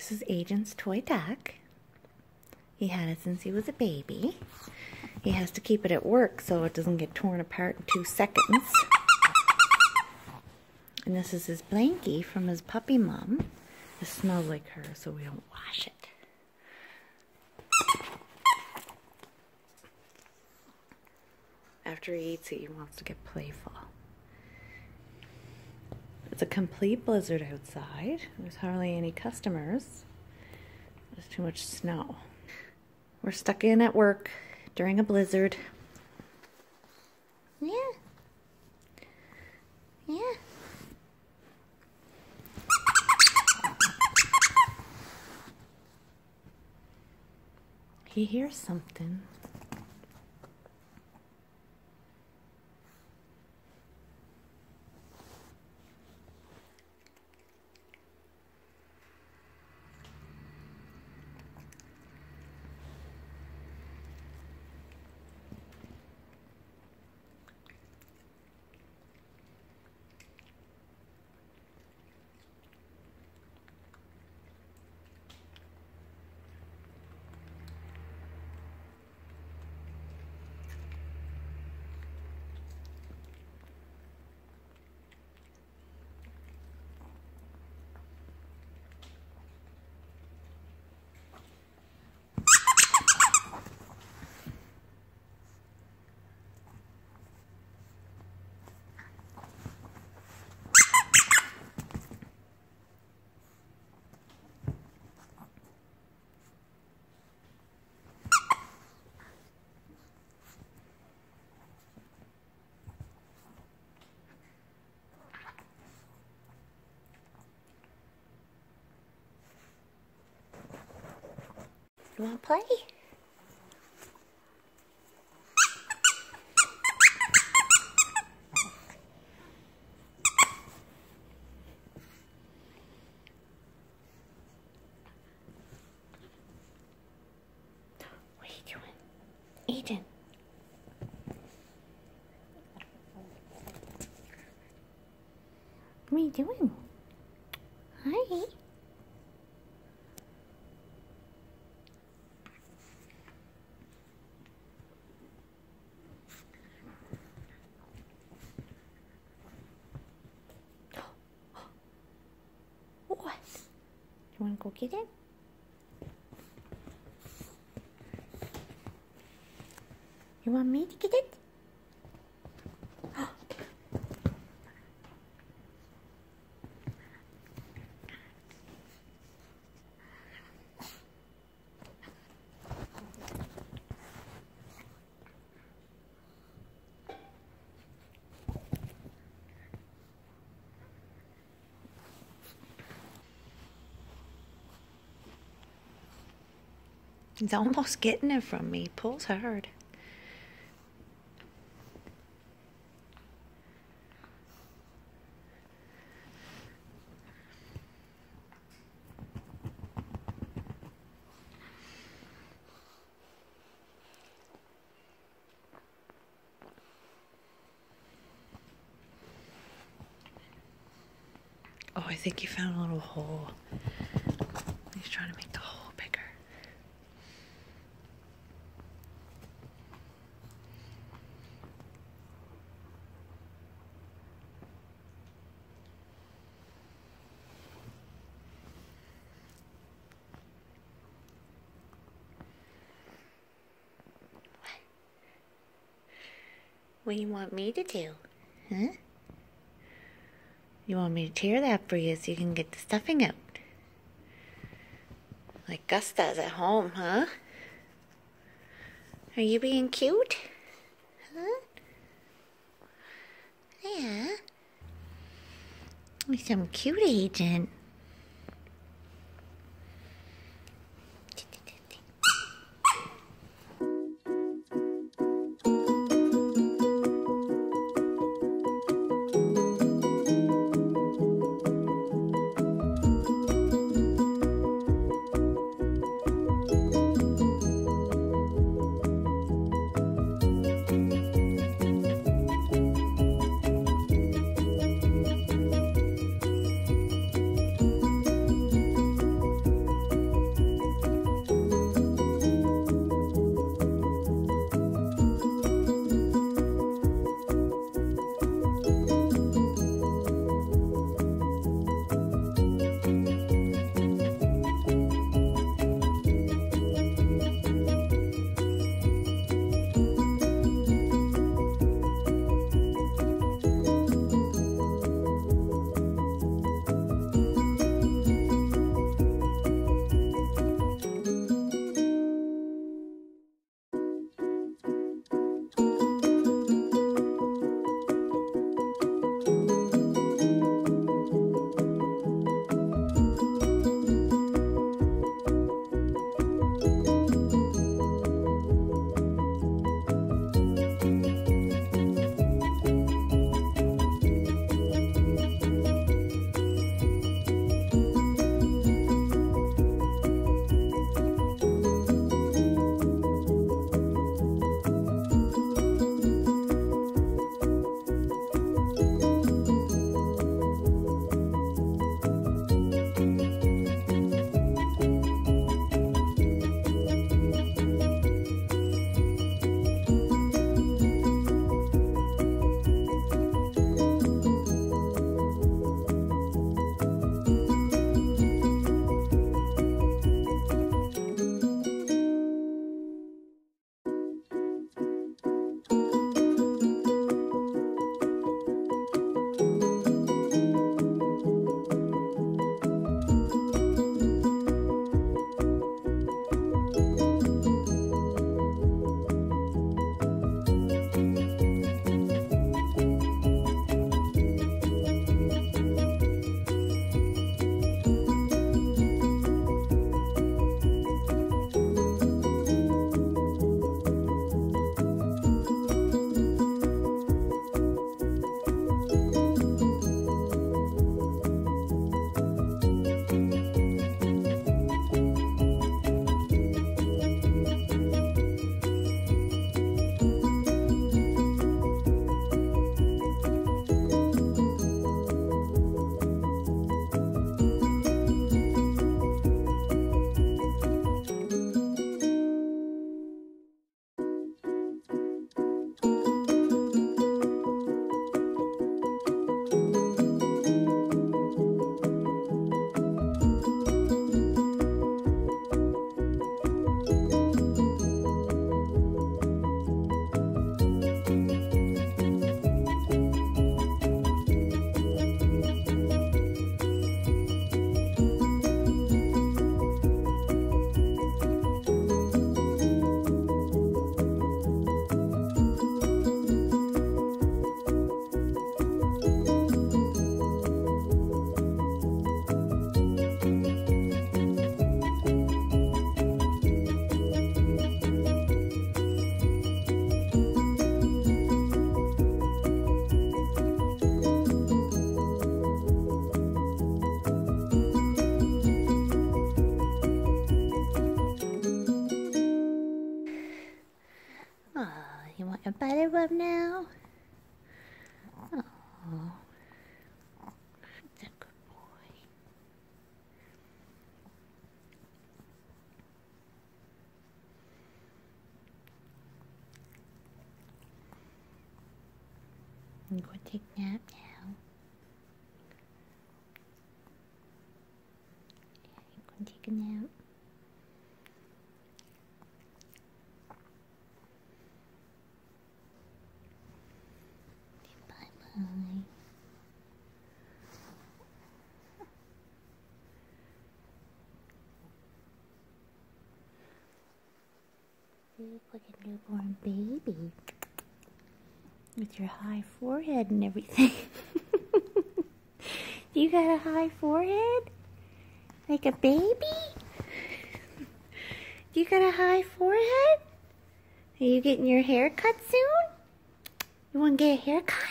This is Agent's toy duck. He had it since he was a baby. He has to keep it at work so it doesn't get torn apart in 2 seconds. And this is his blankie from his puppy mom. It smells like her, so we don't wash it. After he eats it, he wants to get playful. It's a complete blizzard outside. There's hardly any customers. There's too much snow. We're stuck in at work during a blizzard. Yeah. Yeah. He hears something. You want to play? What are you doing? Eden. What are you doing? Hi. What? You want to go get it? You want me to get it? He's almost getting it from me. He pulls hard. Oh, I think he found a little hole. He's trying to make the hole bigger. What do you want me to do? Huh? You want me to tear that for you so you can get the stuffing out? Like Gus does at home, huh? Are you being cute? Huh? Yeah. You're some cute agent. teacup now? Oh, that's a good boy. I'm going to take a nap now. I'm going to take a nap. Bye-bye. You look like a newborn baby. With your high forehead and everything. You got a high forehead? Like a baby? You got a high forehead? Are you getting your hair cut soon? You want to get a haircut?